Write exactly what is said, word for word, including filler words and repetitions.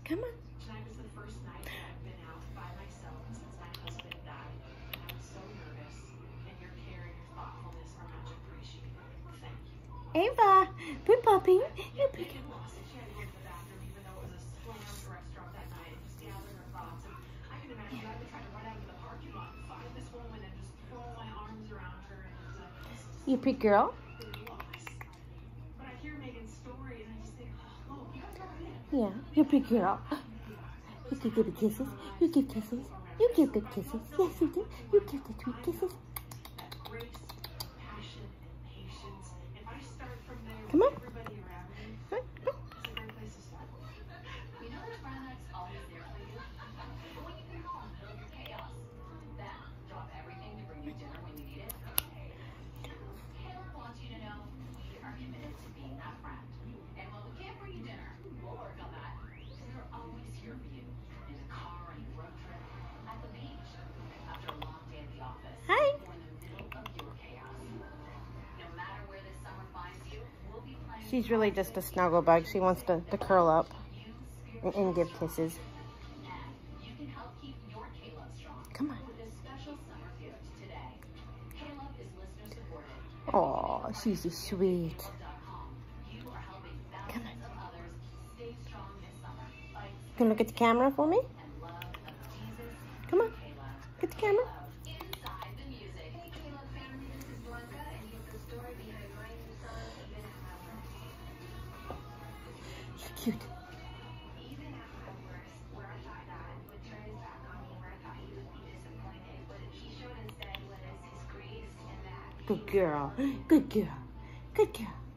Come on. Tonight was the first night that I've been out by myself since my husband died. And I was so nervous. And your care and your thoughtfulness are much appreciated. Thank you. Ava, good puppy. You pick Megan lost it. She had to go to the bathroom even though it was a slammed restaurant that night and just gather her thoughts. And I can imagine I would try to run out of the parking lot and find this woman and just throw my arms around her and uh, You pretty girl. lost. But I hear Megan's story and I just think, oh, you guys are in. Yeah, you're a pretty girl. You can give the kisses. You give kisses. You give good kisses. Yes, you do. You give the sweet kisses. Grace, passion, and patience. If I start from there Come on. with everybody around me, it's a great place to start. You know that friend that's always there for you? But when you get home, build your chaos. Then drop everything to bring you dinner when you need it. Caleb wants you to know we are committed to being that friend. And while we can't bring you dinner, we'll work on that. We're always here for you. In the car, on your road trip, at the beach, after a long day at the office. Hi. Or in the middle of your chaos. No matter where this summer finds you, we'll be playing. She's really just a snuggle bug. She wants to, to curl up and, and give kisses. You can help keep your Caleb strong. Come on. With a special summer gift today. Caleb is listener supported. Oh, she's so sweet. You are helping thousands of others stay strong this summer. By Can you look at the camera for me? and love of Jesus. Come on. Caleb. Get the camera. Inside the music. Hey Caleb family, this is Blanca, and here's the story behind my new song, Even At My Worst. She's cute. Even at my worst, where I thought God would turn his back on me, where I thought he would be disappointed, what he showed instead was his grace and that Good girl. Good girl. Good girl.